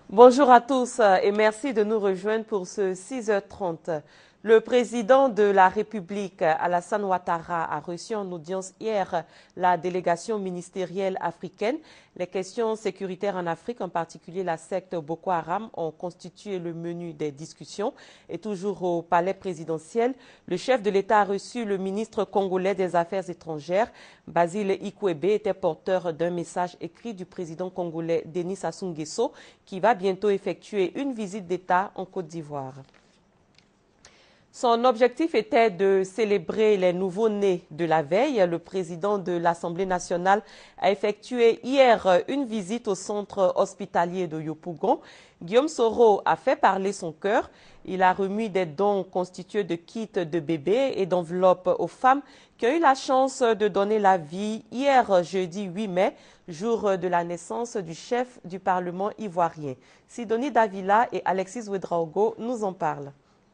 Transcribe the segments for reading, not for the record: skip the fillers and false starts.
Bonjour à tous et merci de nous rejoindre pour ce 6h30. Le président de la République, Alassane Ouattara, a reçu en audience hier la délégation ministérielle africaine. Les questions sécuritaires en Afrique, en particulier la secte Boko Haram, ont constitué le menu des discussions. Et toujours au palais présidentiel, le chef de l'État a reçu le ministre congolais des Affaires étrangères. Basile Ikwebe était porteur d'un message écrit du président congolais Denis Sassou Nguesso, qui va bientôt effectuer une visite d'État en Côte d'Ivoire. Son objectif était de célébrer les nouveaux-nés de la veille. Le président de l'Assemblée nationale a effectué hier une visite au centre hospitalier de Yopougon. Guillaume Soro a fait parler son cœur. Il a remis des dons constitués de kits de bébés et d'enveloppes aux femmes qui ont eu la chance de donner la vie hier jeudi 8 mai, jour de la naissance du chef du Parlement ivoirien. Sidonie Davila et Alexis Ouedraogo nous en parlent.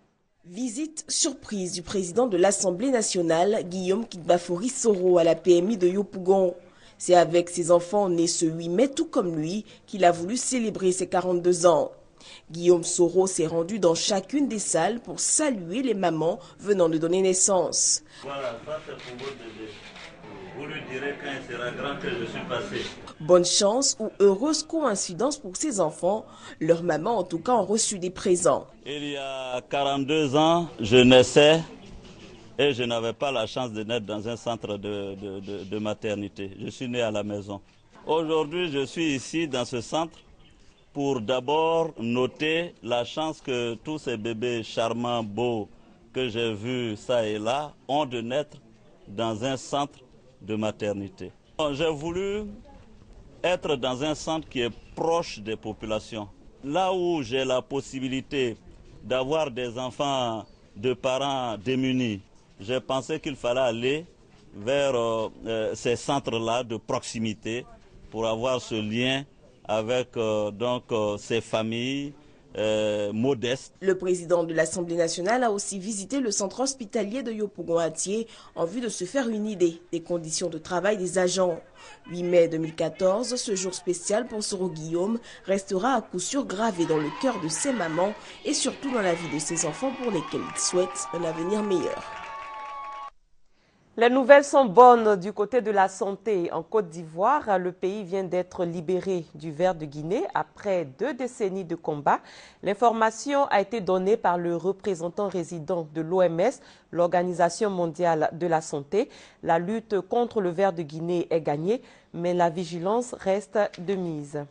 Visite surprise du président de l'Assemblée nationale, Guillaume Kitbafori Soro, à la PMI de Yopougon. C'est avec ses enfants nés ce 8 mai, tout comme lui, qu'il a voulu célébrer ses 42 ans. Guillaume Soro s'est rendu dans chacune des salles pour saluer les mamans venant de donner naissance. Voilà, ça c'est pour votre bébé. Vous lui direz quand il sera grand que je suis passé. Bonne chance ou heureuse coïncidence pour ses enfants, leurs mamans en tout cas ont reçu des présents. Il y a 42 ans, je naissais et je n'avais pas la chance de naître dans un centre de maternité. Je suis né à la maison. Aujourd'hui, je suis ici dans ce centre pour d'abord noter la chance que tous ces bébés charmants, beaux, que j'ai vus ça et là, ont de naître dans un centre de maternité. J'ai voulu être dans un centre qui est proche des populations. Là où j'ai la possibilité d'avoir des enfants de parents démunis, j'ai pensé qu'il fallait aller vers ces centres-là de proximité pour avoir ce lien avec ces familles modestes. Le président de l'Assemblée nationale a aussi visité le centre hospitalier de Yopougon-Atié en vue de se faire une idée des conditions de travail des agents. 8 mai 2014, ce jour spécial pour Soro Guillaume restera à coup sûr gravé dans le cœur de ses mamans et surtout dans la vie de ses enfants pour lesquels il souhaite un avenir meilleur. Les nouvelles sont bonnes du côté de la santé. En Côte d'Ivoire, le pays vient d'être libéré du ver de Guinée après 2 décennies de combat. L'information a été donnée par le représentant résident de l'OMS, l'Organisation mondiale de la santé. La lutte contre le ver de Guinée est gagnée, mais la vigilance reste de mise.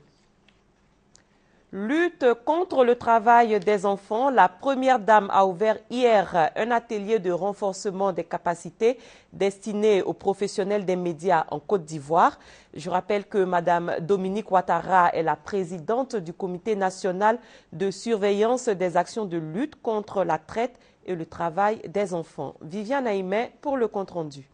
Lutte contre le travail des enfants, la première dame a ouvert hier un atelier de renforcement des capacités destiné aux professionnels des médias en Côte d'Ivoire. Je rappelle que Mme Dominique Ouattara est la présidente du Comité national de surveillance des actions de lutte contre la traite et le travail des enfants. Viviane Aïmé pour le compte-rendu.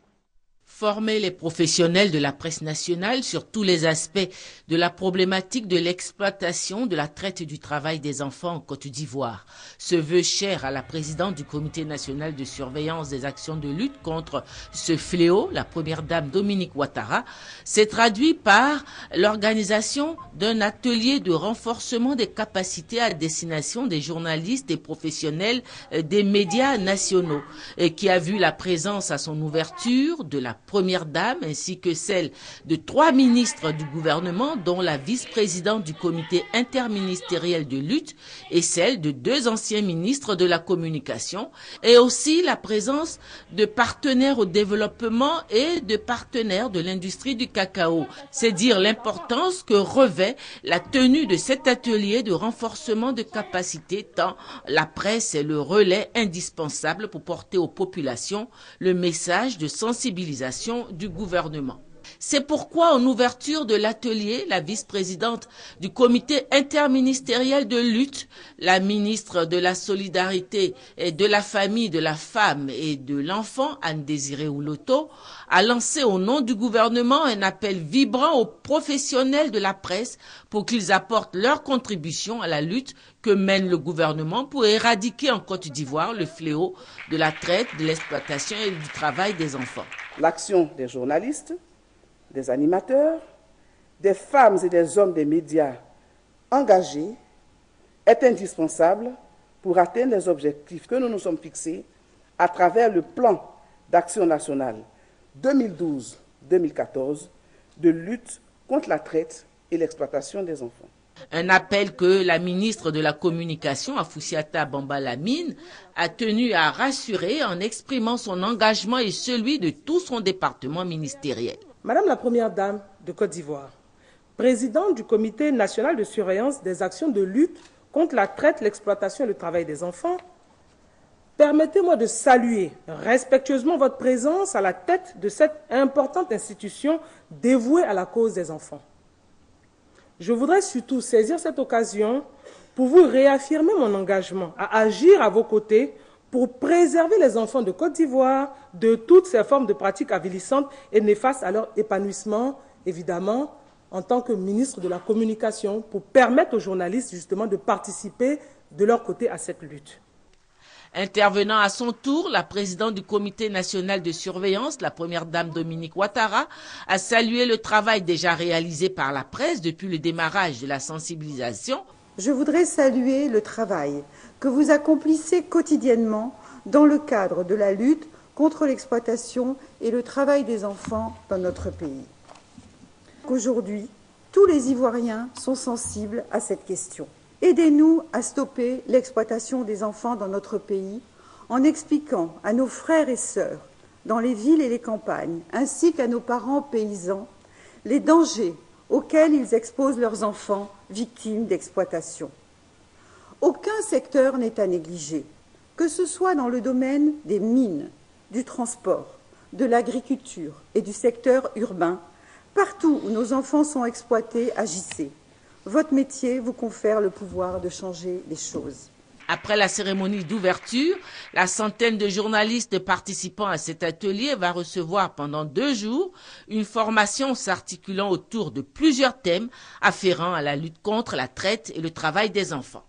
Former les professionnels de la presse nationale sur tous les aspects de la problématique de l'exploitation, de la traite et du travail des enfants en Côte d'Ivoire. Ce vœu cher à la présidente du Comité national de surveillance des actions de lutte contre ce fléau, la première dame Dominique Ouattara, s'est traduit par l'organisation d'un atelier de renforcement des capacités à destination des journalistes et professionnels des médias nationaux, qui a vu la présence à son ouverture de la première dame ainsi que celle de 3 ministres du gouvernement dont la vice-présidente du comité interministériel de lutte et celle de 2 anciens ministres de la communication et aussi la présence de partenaires au développement et de partenaires de l'industrie du cacao. C'est dire l'importance que revêt la tenue de cet atelier de renforcement de capacité tant la presse est le relais indispensable pour porter aux populations le message de sensibilisation du gouvernement. C'est pourquoi, en ouverture de l'atelier, la vice-présidente du comité interministériel de lutte, la ministre de la Solidarité et de la Famille, de la Femme et de l'Enfant, Anne-Désirée Ouloto, a lancé au nom du gouvernement un appel vibrant aux professionnels de la presse pour qu'ils apportent leur contribution à la lutte que mène le gouvernement pour éradiquer en Côte d'Ivoire le fléau de la traite, de l'exploitation et du travail des enfants. L'action des journalistes, des animateurs, des femmes et des hommes des médias engagée est indispensable pour atteindre les objectifs que nous nous sommes fixés à travers le plan d'action national 2012-2014 de lutte contre la traite et l'exploitation des enfants. Un appel que la ministre de la Communication, Afoussiata Bamba-Lamine, a tenu à rassurer en exprimant son engagement et celui de tout son département ministériel. Madame la Première Dame de Côte d'Ivoire, présidente du Comité national de surveillance des actions de lutte contre la traite, l'exploitation et le travail des enfants, permettez-moi de saluer respectueusement votre présence à la tête de cette importante institution dévouée à la cause des enfants. Je voudrais surtout saisir cette occasion pour vous réaffirmer mon engagement à agir à vos côtés pour préserver les enfants de Côte d'Ivoire de toutes ces formes de pratiques avilissantes et néfastes à leur épanouissement, évidemment, en tant que ministre de la Communication, pour permettre aux journalistes justement de participer de leur côté à cette lutte. Intervenant à son tour, la présidente du Comité national de surveillance, la première dame Dominique Ouattara, a salué le travail déjà réalisé par la presse depuis le démarrage de la sensibilisation. Je voudrais saluer le travail que vous accomplissez quotidiennement dans le cadre de la lutte contre l'exploitation et le travail des enfants dans notre pays. Aujourd'hui, tous les Ivoiriens sont sensibles à cette question. Aidez-nous à stopper l'exploitation des enfants dans notre pays en expliquant à nos frères et sœurs dans les villes et les campagnes, ainsi qu'à nos parents paysans, les dangers auxquels ils exposent leurs enfants victimes d'exploitation. Aucun secteur n'est à négliger, que ce soit dans le domaine des mines, du transport, de l'agriculture et du secteur urbain. Partout où nos enfants sont exploités, agissez. Votre métier vous confère le pouvoir de changer les choses. Après la cérémonie d'ouverture, la centaine de journalistes participant à cet atelier va recevoir pendant 2 jours une formation s'articulant autour de plusieurs thèmes afférents à la lutte contre la traite et le travail des enfants.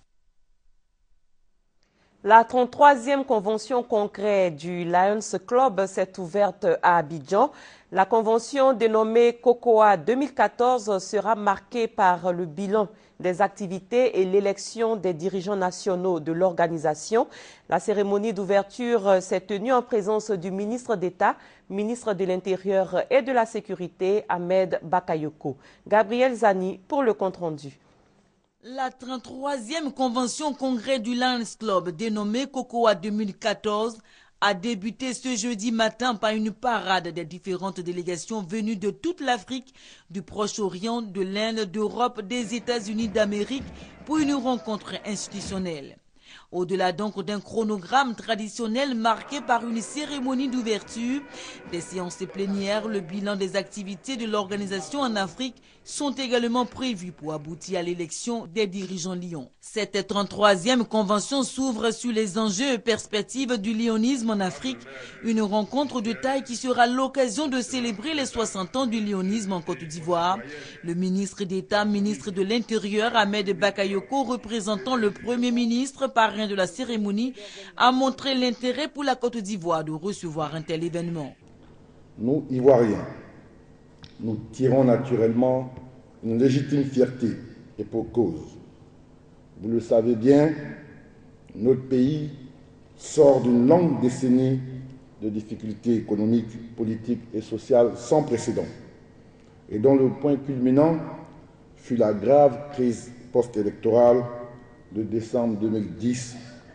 La 33e convention congrès du Lions Club s'est ouverte à Abidjan. La convention dénommée COCOA 2014 sera marquée par le bilan des activités et l'élection des dirigeants nationaux de l'organisation. La cérémonie d'ouverture s'est tenue en présence du ministre d'État, ministre de l'Intérieur et de la Sécurité, Ahmed Bakayoko. Gabriel Zani pour le compte-rendu. La 33e convention congrès du Lions Club, dénommée COCOA 2014, a débuté ce jeudi matin par une parade des différentes délégations venues de toute l'Afrique, du Proche-Orient, de l'Inde, d'Europe, des États-Unis d'Amérique pour une rencontre institutionnelle. Au-delà donc d'un chronogramme traditionnel marqué par une cérémonie d'ouverture, des séances plénières, le bilan des activités de l'organisation en Afrique sont également prévus pour aboutir à l'élection des dirigeants Lions. Cette 33e convention s'ouvre sur les enjeux et perspectives du lionisme en Afrique, une rencontre de taille qui sera l'occasion de célébrer les 60 ans du lionisme en Côte d'Ivoire. Le ministre d'État, ministre de l'Intérieur, Ahmed Bakayoko, représentant le Premier ministre, parrain de la cérémonie, a montré l'intérêt pour la Côte d'Ivoire de recevoir un tel événement. Nous, Ivoiriens, nous tirons naturellement une légitime fierté et pour cause. Vous le savez bien, notre pays sort d'une longue décennie de difficultés économiques, politiques et sociales sans précédent, et dont le point culminant fut la grave crise post-électorale de décembre 2010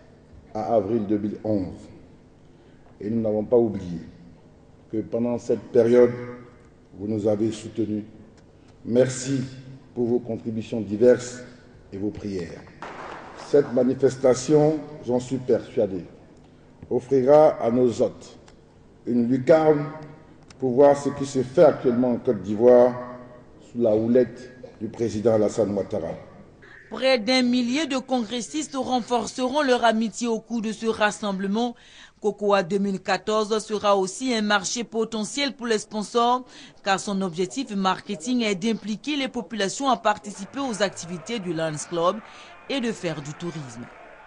à avril 2011. Et nous n'avons pas oublié que pendant cette période, vous nous avez soutenus. Merci pour vos contributions diverses et vos prières. Cette manifestation, j'en suis persuadé, offrira à nos hôtes une lucarne pour voir ce qui se fait actuellement en Côte d'Ivoire sous la houlette du président Alassane Ouattara. Près d'1 millier de congressistes renforceront leur amitié au cours de ce rassemblement. COCOA 2014 sera aussi un marché potentiel pour les sponsors, car son objectif marketing est d'impliquer les populations à participer aux activités du Lions Club et de faire du tourisme.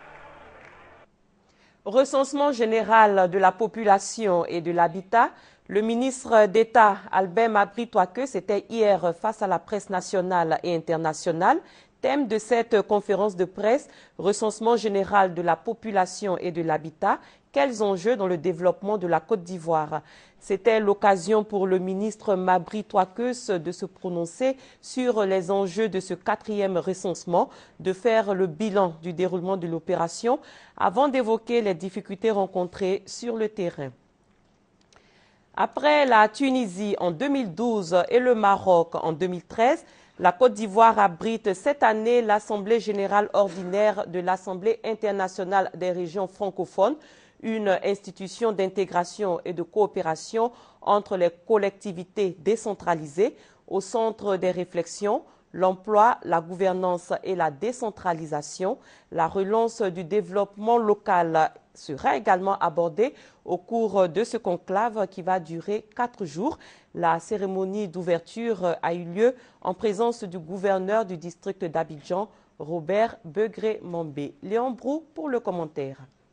Recensement général de la population et de l'habitat. Le ministre d'État Albert Mabry Touaque, c'était hier face à la presse nationale et internationale, Thème de cette conférence de presse, recensement général de la population et de l'habitat, quels enjeux dans le développement de la Côte d'Ivoire? C'était l'occasion pour le ministre Mabry Touakeus de se prononcer sur les enjeux de ce 4e recensement, de faire le bilan du déroulement de l'opération avant d'évoquer les difficultés rencontrées sur le terrain. Après la Tunisie en 2012 et le Maroc en 2013, la Côte d'Ivoire abrite cette année l'Assemblée générale ordinaire de l'Assemblée internationale des régions francophones, une institution d'intégration et de coopération entre les collectivités décentralisées au centre des réflexions, l'emploi, la gouvernance et la décentralisation. La relance du développement local sera également abordée au cours de ce conclave qui va durer 4 jours. La cérémonie d'ouverture a eu lieu en présence du gouverneur du district d'Abidjan, Robert Begré-Mambé. Léon Brou pour le commentaire.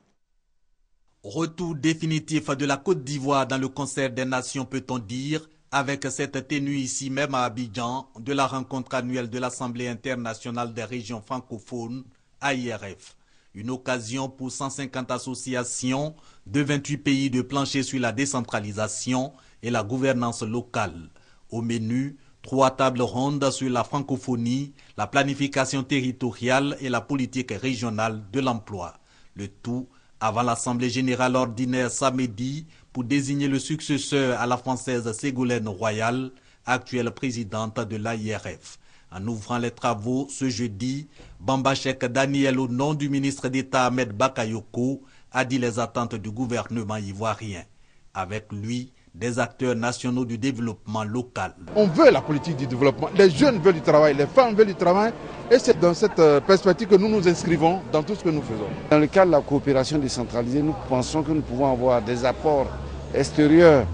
Retour définitif de la Côte d'Ivoire dans le concert des nations, peut-on dire, avec cette tenue ici même à Abidjan de la rencontre annuelle de l'Assemblée internationale des régions francophones, AIRF. Une occasion pour 150 associations de 28 pays de plancher sur la décentralisation et la gouvernance locale. Au menu, 3 tables rondes sur la francophonie, la planification territoriale et la politique régionale de l'emploi. Le tout avant l'Assemblée générale ordinaire samedi pour désigner le successeur à la Française Ségolène Royal, actuelle présidente de l'AIRF. En ouvrant les travaux ce jeudi, Bamba Cheikh Daniel, au nom du ministre d'État Ahmed Bakayoko, a dit les attentes du gouvernement ivoirien. Avec lui, des acteurs nationaux du développement local. On veut la politique du développement. Les jeunes veulent du travail, les femmes veulent du travail. Et c'est dans cette perspective que nous nous inscrivons dans tout ce que nous faisons. Dans le cadre de la coopération décentralisée, nous pensons que nous pouvons avoir des apports extérieurs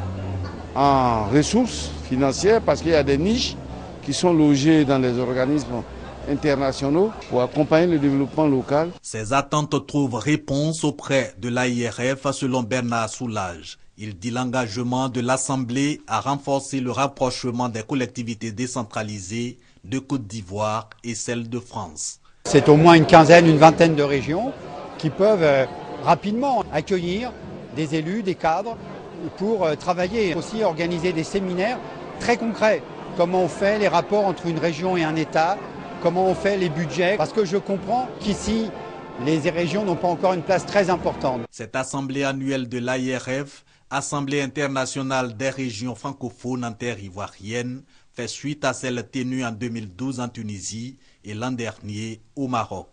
en ressources financières parce qu'il y a des niches qui sont logées dans les organismes internationaux pour accompagner le développement local. Ces attentes trouvent réponse auprès de l'AIRF selon Bernard Soulage. Il dit l'engagement de l'Assemblée à renforcer le rapprochement des collectivités décentralisées de Côte d'Ivoire et celles de France. C'est au moins une quinzaine, une vingtaine de régions qui peuvent rapidement accueillir des élus, des cadres pour travailler. Aussi organiser des séminaires très concrets. Comment on fait les rapports entre une région et un État, comment on fait les budgets. Parce que je comprends qu'ici, les régions n'ont pas encore une place très importante. Cette assemblée annuelle de l'AIRF, Assemblée internationale des régions francophones en terre ivoirienne, fait suite à celle tenue en 2012 en Tunisie et l'an dernier au Maroc.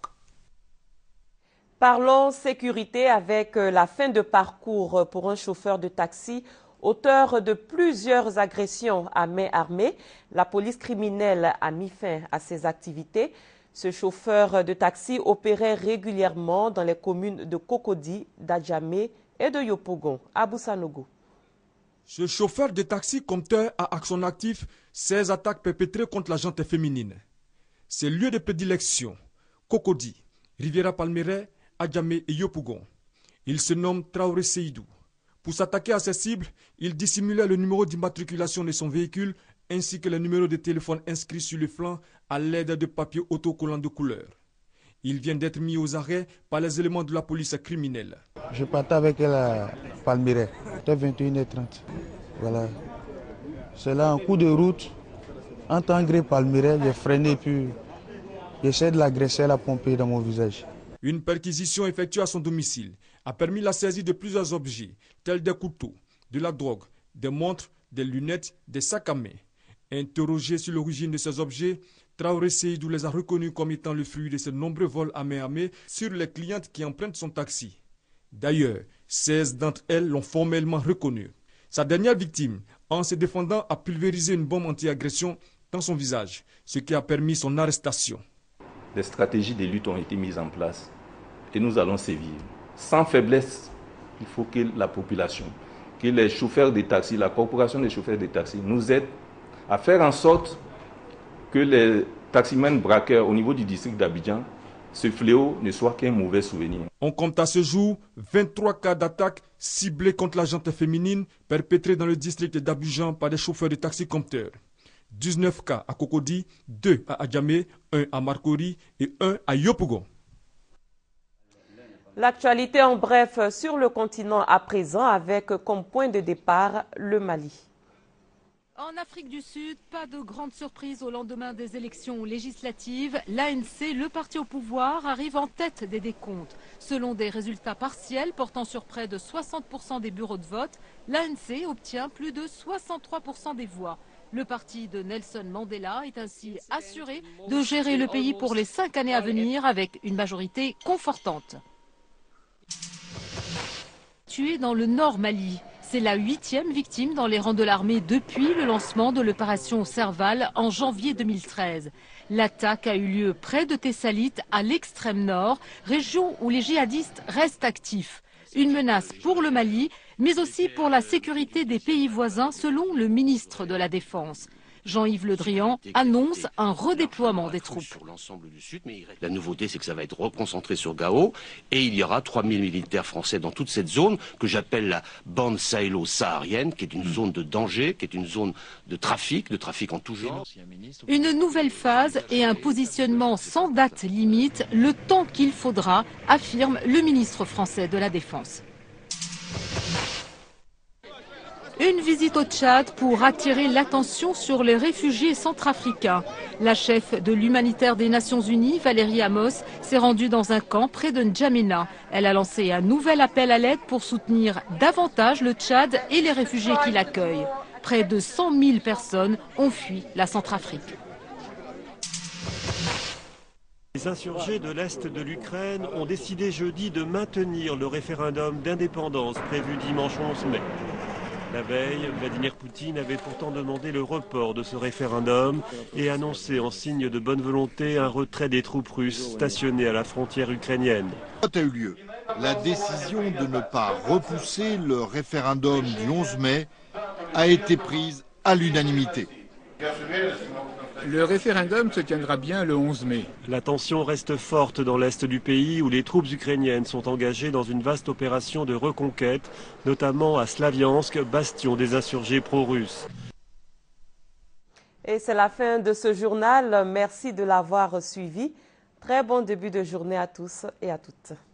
Parlons sécurité avec la fin de parcours pour un chauffeur de taxi, auteur de plusieurs agressions à main armée. La police criminelle a mis fin à ses activités. Ce chauffeur de taxi opérait régulièrement dans les communes de Cocody, d'Adjamé et de Yopougon, à Boussanogo. Ce chauffeur de taxi compteur a à son actif 16 attaques perpétrées contre la gente féminine. Ses lieux de prédilection, Cocody, Riviera Palmeraie, Adjamé et Yopougon. Il se nomme Traoré Seydou. Pour s'attaquer à ses cibles, il dissimulait le numéro d'immatriculation de son véhicule ainsi que le numéro de téléphone inscrit sur le flanc à l'aide de papiers autocollants de couleur. Il vient d'être mis aux arrêts par les éléments de la police criminelle. Je partais avec elle à Palmeraie, c'était 21h30. Voilà. C'est là, en coup de route, en tant que Palmeraie, j'ai freiné puis j'essaie de l'agresser, la pomper dans mon visage. Une perquisition effectuée à son domicile a permis la saisie de plusieurs objets, tels des couteaux, de la drogue, des montres, des lunettes, des sacs à main. Interrogé sur l'origine de ces objets, Traoré Seydou les a reconnus comme étant le fruit de ces nombreux vols à main armée sur les clientes qui empruntent son taxi. D'ailleurs, 16 d'entre elles l'ont formellement reconnu. Sa dernière victime, en se défendant, a pulvérisé une bombe anti-agression dans son visage, ce qui a permis son arrestation. Des stratégies de lutte ont été mises en place et nous allons sévir. Sans faiblesse, il faut que la population, que les chauffeurs de taxi, la corporation des chauffeurs de taxi nous aide à faire en sorte que les taximens braqueurs au niveau du district d'Abidjan, ce fléau ne soit qu'un mauvais souvenir. On compte à ce jour 23 cas d'attaque ciblés contre la gente féminine perpétrés dans le district d'Abidjan par des chauffeurs de taxi compteurs. 19 cas à Cocody, 2 à Adjamé, 1 à Marcory et 1 à Yopougon. L'actualité en bref sur le continent à présent avec comme point de départ le Mali. En Afrique du Sud, pas de grande surprise au lendemain des élections législatives. L'ANC, le parti au pouvoir, arrive en tête des décomptes. Selon des résultats partiels portant sur près de 60% des bureaux de vote, l'ANC obtient plus de 63% des voix. Le parti de Nelson Mandela est ainsi assuré de gérer le pays pour les 5 années à venir avec une majorité confortante. Tué dans le nord Mali. C'est la 8e victime dans les rangs de l'armée depuis le lancement de l'opération Serval en janvier 2013. L'attaque a eu lieu près de Tessalit, à l'extrême nord, région où les djihadistes restent actifs. Une menace pour le Mali, mais aussi pour la sécurité des pays voisins, selon le ministre de la Défense. Jean-Yves Le Drian annonce un redéploiement des troupes. Sur l'ensemble du Sud, mais la nouveauté, c'est que ça va être reconcentré sur Gao et il y aura 3000 militaires français dans toute cette zone que j'appelle la bande sahélo-saharienne, qui est une zone de danger, qui est une zone de trafic en tout genre. Une nouvelle phase et un positionnement sans date limite, le temps qu'il faudra, affirme le ministre français de la Défense. Une visite au Tchad pour attirer l'attention sur les réfugiés centrafricains. La chef de l'humanitaire des Nations Unies, Valérie Amos, s'est rendue dans un camp près de N'Djamena. Elle a lancé un nouvel appel à l'aide pour soutenir davantage le Tchad et les réfugiés qui l'accueillent. Près de 100 000 personnes ont fui la Centrafrique. Les insurgés de l'Est de l'Ukraine ont décidé jeudi de maintenir le référendum d'indépendance prévu dimanche 11 mai. La veille, Vladimir Poutine avait pourtant demandé le report de ce référendum et annoncé en signe de bonne volonté un retrait des troupes russes stationnées à la frontière ukrainienne. A eu lieu. La décision de ne pas repousser le référendum du 11 mai a été prise à l'unanimité. Le référendum se tiendra bien le 11 mai. La tension reste forte dans l'est du pays où les troupes ukrainiennes sont engagées dans une vaste opération de reconquête, notamment à Slaviansk, bastion des insurgés pro-russes. Et c'est la fin de ce journal. Merci de l'avoir suivi. Très bon début de journée à tous et à toutes.